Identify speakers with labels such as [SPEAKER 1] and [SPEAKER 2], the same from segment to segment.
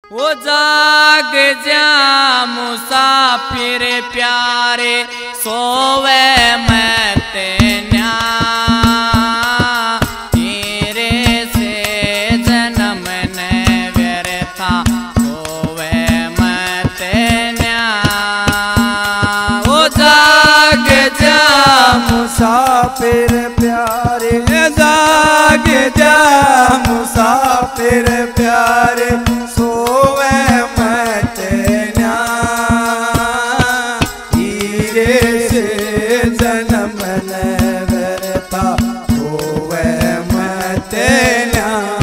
[SPEAKER 1] वो जाग जा मुसाफिर प्यारे सोवे मत न्या तेरे से जन्म ने व्यर्था होवे मत न्या। वो जाग जा
[SPEAKER 2] मुसाफिर प्यारे जाग जा मुसाफिर प्यारे सोवे मत न्या हीरे से जन्म न व्यर्था होवे मत न्या।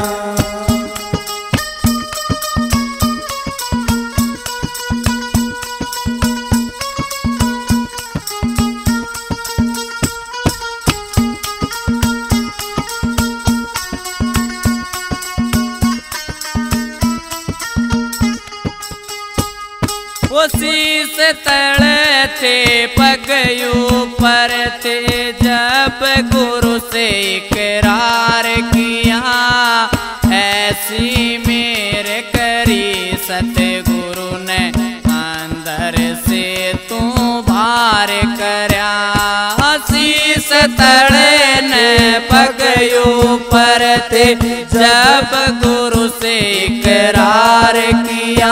[SPEAKER 1] शीस तले थे पगयू पर थे जब गुरु से इकरार किया ऐसी मेरे करी सतगुरु ने अंदर से तू भार करया। शीस तले ने पगयू पर थे जब गुरु से इकरार किया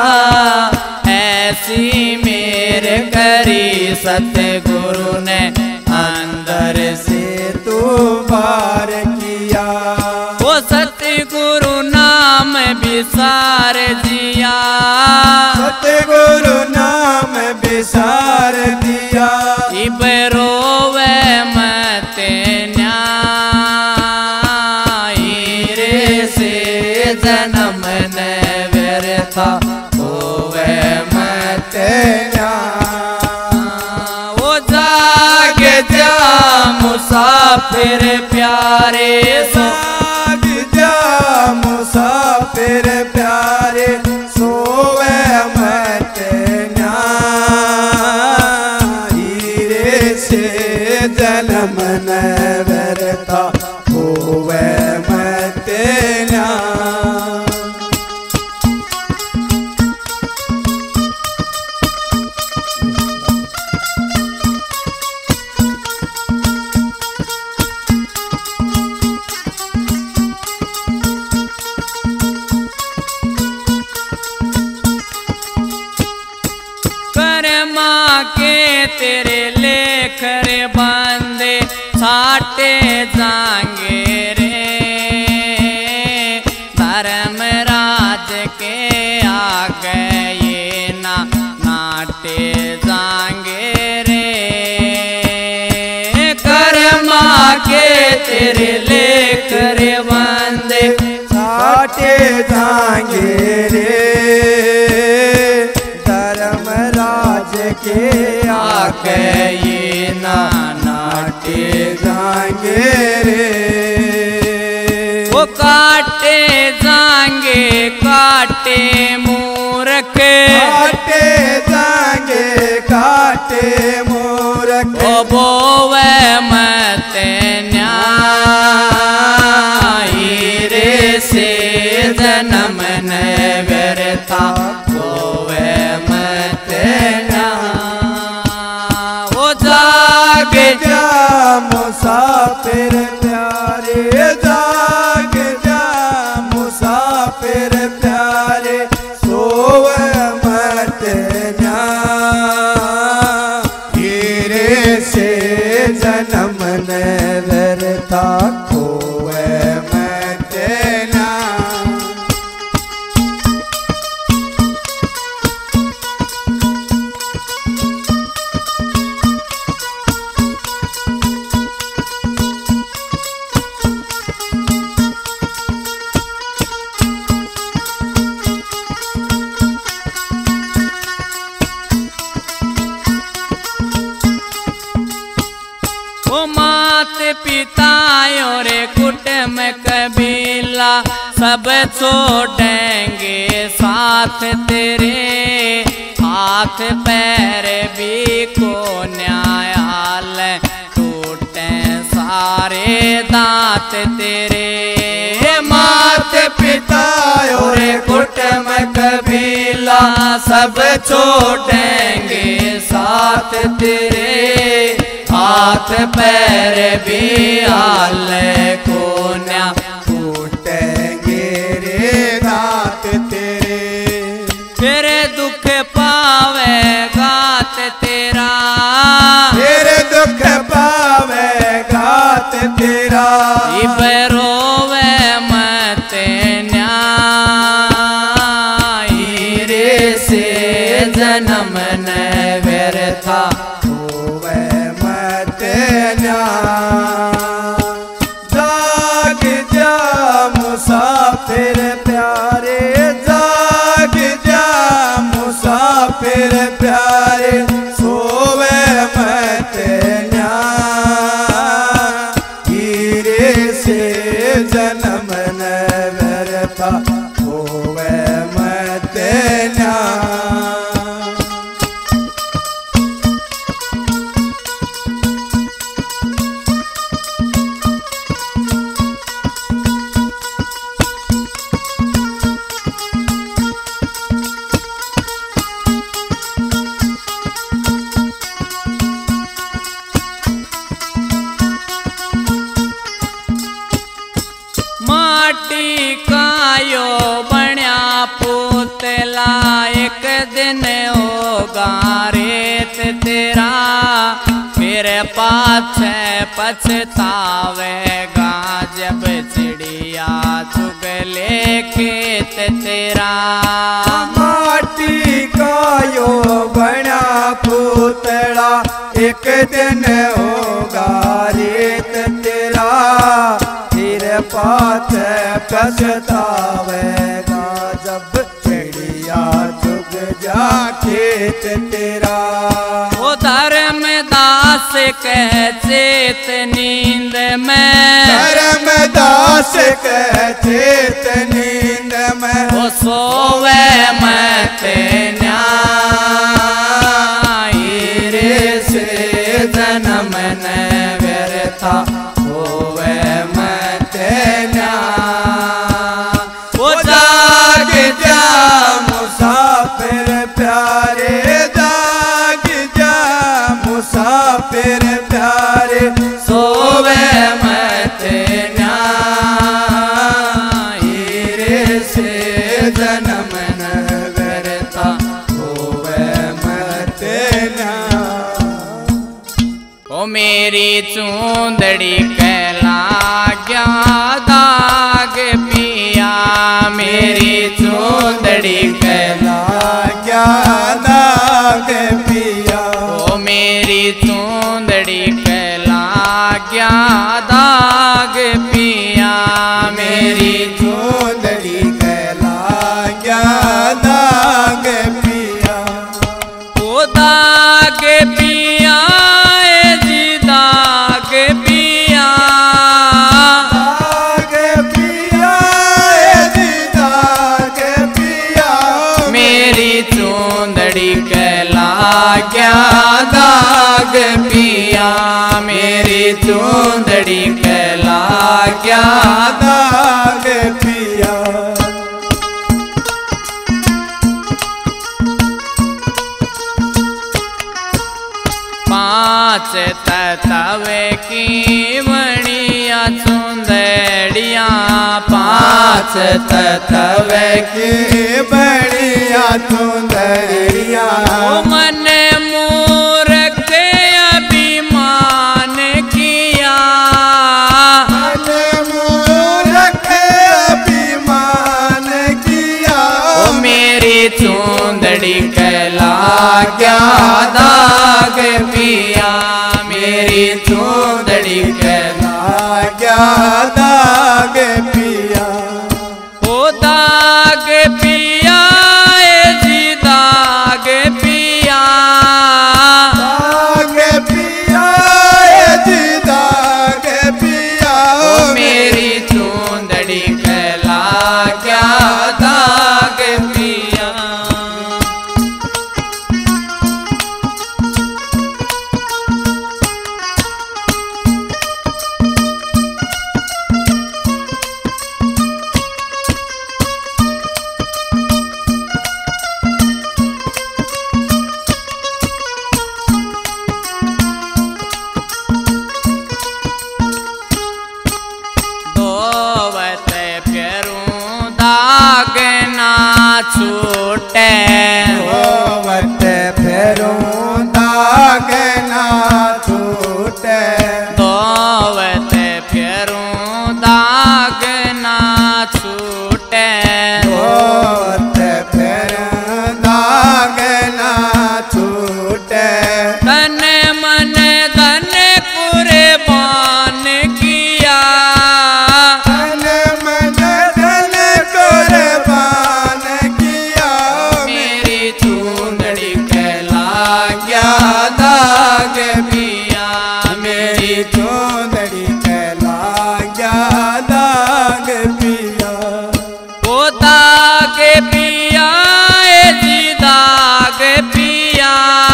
[SPEAKER 1] ऐसी मेरे करी सतगुरु ने अंदर से
[SPEAKER 2] तू बार किया।
[SPEAKER 1] वो सतगुरु नाम विसार जिया
[SPEAKER 2] सतगुरु नाम विसार दिया
[SPEAKER 1] इबरोवे मत न्या हीरे से जन्म न व्यर्था होवे मत न्या। वो जाग जा मुसाफिर प्यारे
[SPEAKER 2] जाग जा मुसाफिर प्यारे सोवे मत न्या हीरे से जन्म न व्यर्था होवे मत न्या।
[SPEAKER 1] के तेरे लेकर बंदे छाटे जाएंगे रे धर्मराज के आगे ये ना नाटे जाएंगे रे। कर्मा के तेरे लेकर बंदे
[SPEAKER 2] छाटे जाएंगे रे धर्मराज के
[SPEAKER 1] आके ये ना नाटे
[SPEAKER 2] जाएंगे रे।
[SPEAKER 1] वो काटे जाएंगे काटे मूर्ख
[SPEAKER 2] काटे जाएंगे काटे मूर्ख
[SPEAKER 1] वो बोवे मत न्या हीरे से जन्म न व्यर्था होवे मत न्या। वो जाग
[SPEAKER 2] जा मुसाफिर प्यारे जाग जा मुसाफिर प्यारे सोवे मत न्या हीरे से जन्म न व्यर्था होवे मत न्या।
[SPEAKER 1] मात पिता और कुटुंब कबीला सब छोड़ेंगे साथ तेरे हाथ पैर भी को न्यायालय टूटे सारे दांत तेरे
[SPEAKER 2] माते पिता और कुटुंब कबीला
[SPEAKER 1] सब छोड़ेंगे साथ तेरे, हाथ पैर भी हाल कोन्या
[SPEAKER 2] टूटेंगे रे दांत तेरे।
[SPEAKER 1] फिर दुख पावेगा तेरा,
[SPEAKER 2] फिर दुख पावेगा तेरा।
[SPEAKER 1] रोवे मत न्याय रे से जन्म न व्यर्था
[SPEAKER 2] होवे मत न्याय। जाग जा मुसाफिर प्यारे, जाग जा मुसाफिर प्यारे, सोवे मत न्याय हीरे से जन्म न व्यर्था होवे मत न्याय।
[SPEAKER 1] माटी का यो बण्या पुतला, एक दिन होगा रेत तेरा, फिर पाछे पछतावेगा जब चिड़िया चुग ले खेत तेरा।
[SPEAKER 2] माटी का यो बना पुतला, एक दिन होगा रेत तेरा, फिर पाछे पछतावेगा जब चिड़िया चुग जा खेत तेरा।
[SPEAKER 1] वो धर्मदास कह चेत नींद में,
[SPEAKER 2] धर्मदास कह चेत नींद में,
[SPEAKER 1] वो सोवे मत न्याय रे से जन्म न व्यर्था होवे मत न्याय।
[SPEAKER 2] वो जाग जा मुसाफिर प्यारे, जाग जा मुसाफिर प्यारे,
[SPEAKER 1] सोवे मत न्याय रे से जन्म न व्यर्था
[SPEAKER 2] होवे मत न्याय।
[SPEAKER 1] ओ मेरी चूंदड़ी कहला गया दाग पिया, मेरी चूंदड़ी कहला
[SPEAKER 2] क्या दाग पिया।
[SPEAKER 1] ओ मेरी चूंदड़ी कहला गया दाग पिया, मेरी
[SPEAKER 2] चूंदड़ी कहला क्या दाग पिया।
[SPEAKER 1] ओ दाग पिया जी दाग पिया,
[SPEAKER 2] दाग पिया जी दाग पिया।
[SPEAKER 1] मेरी चूंदड़ी कहला क्या दाग पिया, मेरी चूंदड़ी कहला क्या
[SPEAKER 2] दाग पिया।
[SPEAKER 1] पांच तत्वे की बणिया चूंदड़िया, पांच तत्वे
[SPEAKER 2] की बढ़िया चूंदड़िया।
[SPEAKER 1] मन मूर्ख अभिमान किया,
[SPEAKER 2] मन मूर्ख अभिमान किया।
[SPEAKER 1] ओ मेरी चूंदड़ी कहला क्या दाग पिया, मेरी चूंदड़ी कहला
[SPEAKER 2] क्या दाग पिया।
[SPEAKER 1] ओ दाग पिया जी दाग पिया,
[SPEAKER 2] दाग पिया जी दाग पिया।
[SPEAKER 1] ओ मेरी चूंदड़ी कहला क्या दाग पिया। छूटे
[SPEAKER 2] धोवत फेरूं दाग ना छूटे
[SPEAKER 1] धोवत फेरूं दाग ना छूटे
[SPEAKER 2] धोवत फेरूं दाग ना छूटे
[SPEAKER 1] तन मन धन कुर्बान किया
[SPEAKER 2] तन मन धन कुर्बान किया
[SPEAKER 1] मेरी चूंदड़ी कहला गया दाग पिया मेरी
[SPEAKER 2] चूंदड़ी कहला गया दाग पिया
[SPEAKER 1] ओ दाग पिया ए जी दाग पिया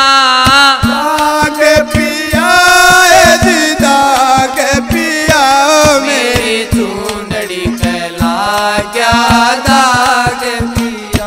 [SPEAKER 2] दाग पिया ए जी दाग पिया
[SPEAKER 1] मेरी चूंदड़ी कहला गया दाग पिया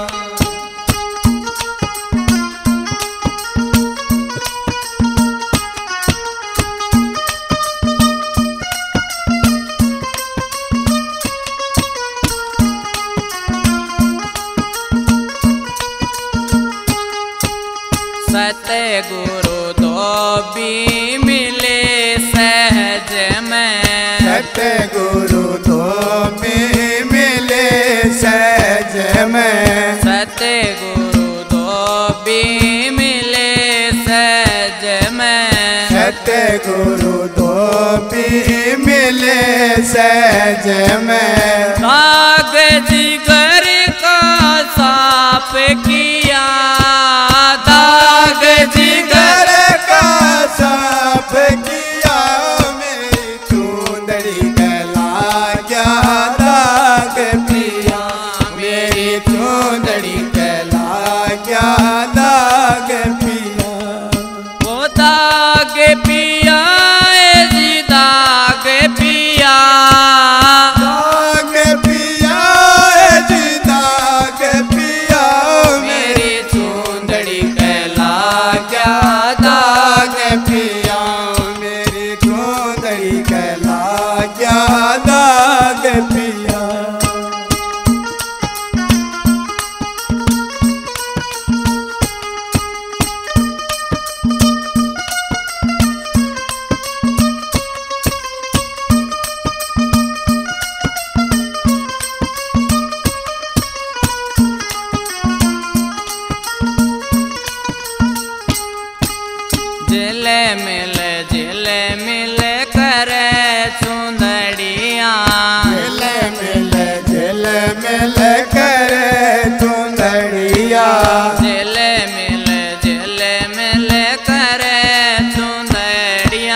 [SPEAKER 1] सतगुरु धोबी मिले सहज में
[SPEAKER 2] सतगुरु धोबी मिले सहज में
[SPEAKER 1] सतगुरु धोबी मिले सहज में
[SPEAKER 2] सतगुरु धोबी मिले सहज में
[SPEAKER 1] दाग जिगर का साफ किया दाग जिगर
[SPEAKER 2] जिगर का साफ किया मेरी चूंदड़ी कहला गया दाग पिया मेरी चूंदड़ी कहला गया दाग पिया
[SPEAKER 1] वो दाग पिया ए जी दाग पिया
[SPEAKER 2] दाग पिया ए जी दाग पिया
[SPEAKER 1] मेरी चूंदड़ी कहला गया दाग
[SPEAKER 2] पिया मेरी चूंदड़ी कहला गया दाग पिया
[SPEAKER 1] जिल मिल कर चुंदड़िया
[SPEAKER 2] झिल मिल कर चुंदड़िया
[SPEAKER 1] जिल मिल कर चुंदड़िया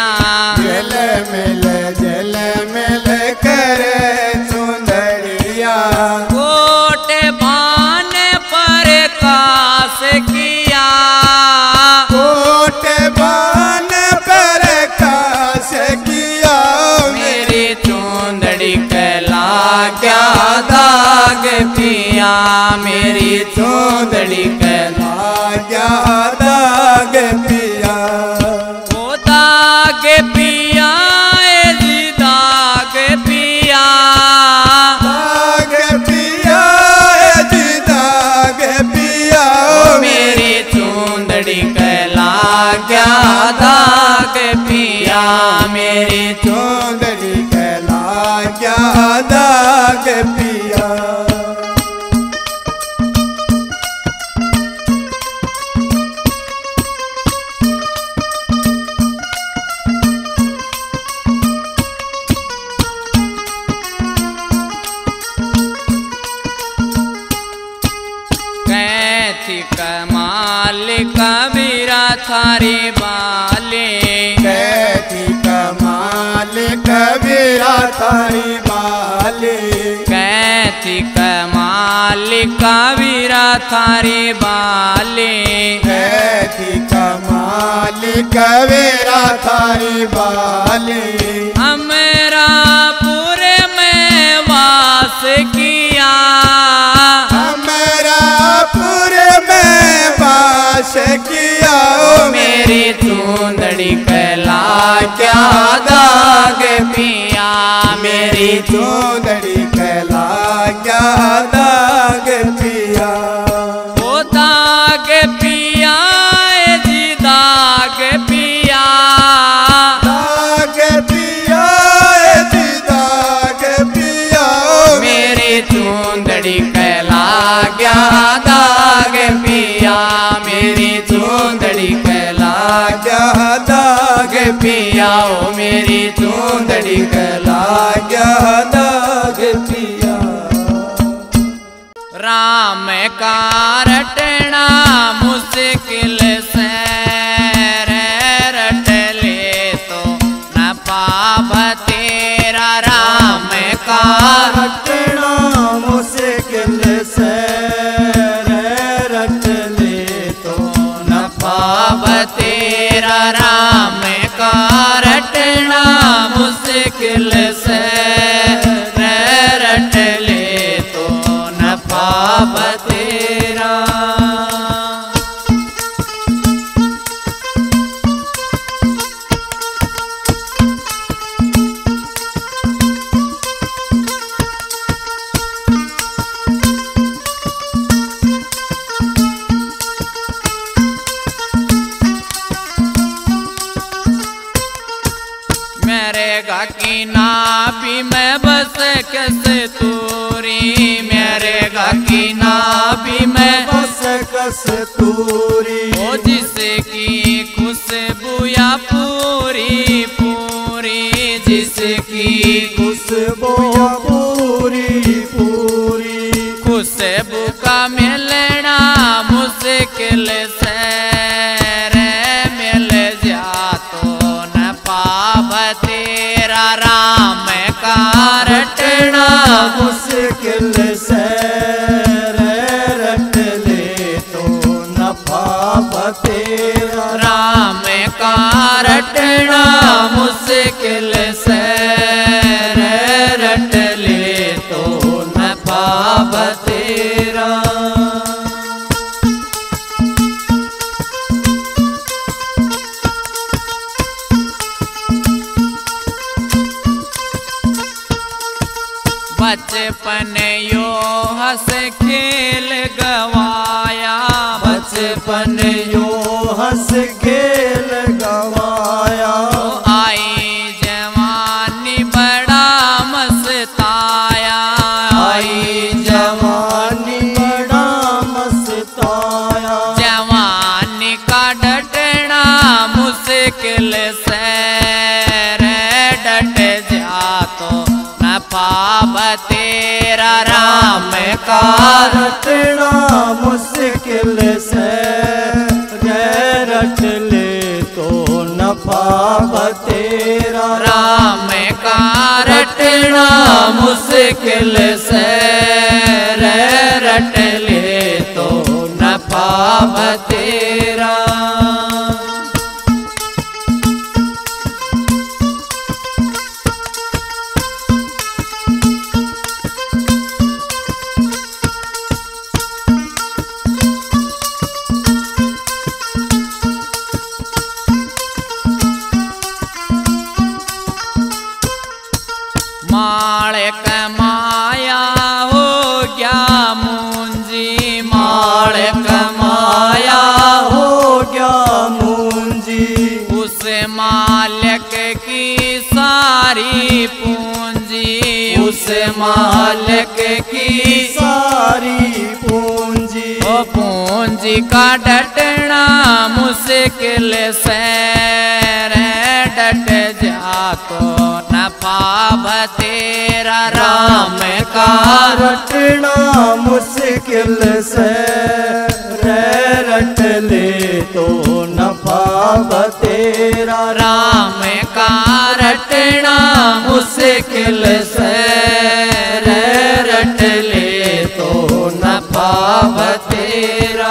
[SPEAKER 2] झिल मिल कर चुंदड़िया
[SPEAKER 1] कोट बान पर कास किया
[SPEAKER 2] कोट बान पर कास किया
[SPEAKER 1] मेरी चूंदड़ी कहला क्या दाग पिया मेरी चूंदड़ी कहला
[SPEAKER 2] गया दाग पिया
[SPEAKER 1] वो दाग पिया ए जी दाग पिया
[SPEAKER 2] दाग पिया ए जी दाग पिया
[SPEAKER 1] मेरी चूंदड़ी कहला क्या दाग पिया मेरी
[SPEAKER 2] चूंदड़ी कहला गया दाग पिया
[SPEAKER 1] कैथी कमाल कबीरा थारी बाले
[SPEAKER 2] कैथी कमाल कबीरा थारी बाले
[SPEAKER 1] कैथी कमाल कबीरा थारी बाले
[SPEAKER 2] कैथी कमाल कबीरा थारी बाले
[SPEAKER 1] अमरापुर में वास किया
[SPEAKER 2] अमरापुर में वास किया
[SPEAKER 1] मेरी चूंदड़ी कहला क्या दाग पिया मेरी
[SPEAKER 2] चूंदड़ी कहला गया दाग पिया
[SPEAKER 1] दाग पिया जी दाग पिया,
[SPEAKER 2] दाग पिया जी दाग पिया,
[SPEAKER 1] मेरी चूंदड़ी कहला गया दाग पिया, मेरी चूंदड़ी कहला
[SPEAKER 2] गया दाग
[SPEAKER 1] पिया, ओ मेरी चूंदड़ी कहला
[SPEAKER 2] गया दाग पिया।
[SPEAKER 1] राम का रटना मुश्किल से रट ले तो न पाप तेरा, राम का
[SPEAKER 2] रटना मुश्किल से रट ले तो न
[SPEAKER 1] पाप तेरा, राम का रटना मुश्किल से रट ले तो न पाप तेरा। मेरे गा की नाभि में बस कस्तूरी, मेरे गा की नाभि में
[SPEAKER 2] बस कस्तूरी,
[SPEAKER 1] ओ जिसकी खुशबू या पूरी पूरी, जिसकी
[SPEAKER 2] खुशबू पूरी पूरी,
[SPEAKER 1] खुशबू का मिलना मुश्किल से मिल जा तो न पाप तेरा, राम का रटना
[SPEAKER 2] मुश्किल से रट ले तो न पाप तेरा,
[SPEAKER 1] राम का रटना मुश्किल से रट ले तो न पाप तेरा। बचपन यो हंस खेल गवाया,
[SPEAKER 2] बचपन यो हंस खेल गवाया,
[SPEAKER 1] आई जवानी बड़ा मस्ताया,
[SPEAKER 2] आई जवानी बड़ा मस्ताया,
[SPEAKER 1] जवानी का डटना मुश्किल से डट जा तो न पाप तेरा, राम का
[SPEAKER 2] रटना मुश्किल से रट ले तो न पाप तेरा,
[SPEAKER 1] राम का रटना मुश्किल से रट ले तो न पाप तेरा। मालिक माया हो गया मुंजी, मालिक माया
[SPEAKER 2] हो गया मुंजी,
[SPEAKER 1] उस मालिक की सारी पूंजी, उस मालिक की
[SPEAKER 2] सारी पूंजी,
[SPEAKER 1] ओ पूंजी का डटना मुश्किल से डट जा तो न पाप तेरा, राम का
[SPEAKER 2] रटना मुश्किल से रट ले तो न पाप तेरा,
[SPEAKER 1] राम का रटना मुश्किल से रट ले तो न पाप तेरा।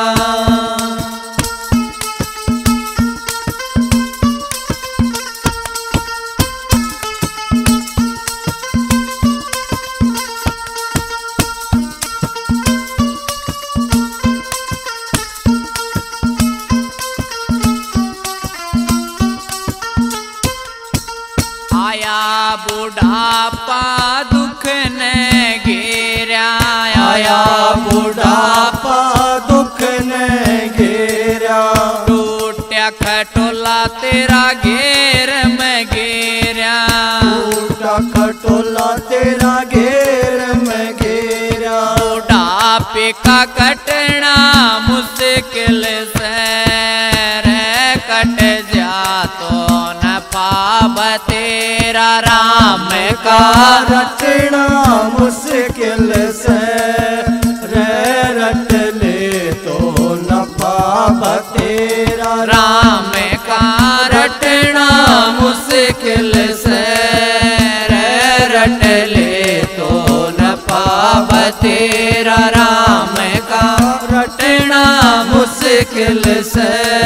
[SPEAKER 1] आया बुढ़ापा दुख ने घेरा,
[SPEAKER 2] आया बुढ़ापा दुख न
[SPEAKER 1] खटोला तेरा घेर में घेरा,
[SPEAKER 2] टूटा खटोला तेरा घेर में घेरा।
[SPEAKER 1] बुढ़ापे का कटना मुश्किल से रे कट जा तो न पाव तेरा राम का
[SPEAKER 2] रटना मुश्किल से रे रट ले तो न पाव तेरा
[SPEAKER 1] राम का रटना मुश्किल से रे रट ले तो न पाव तेरा राम का रटना मुश्किल से।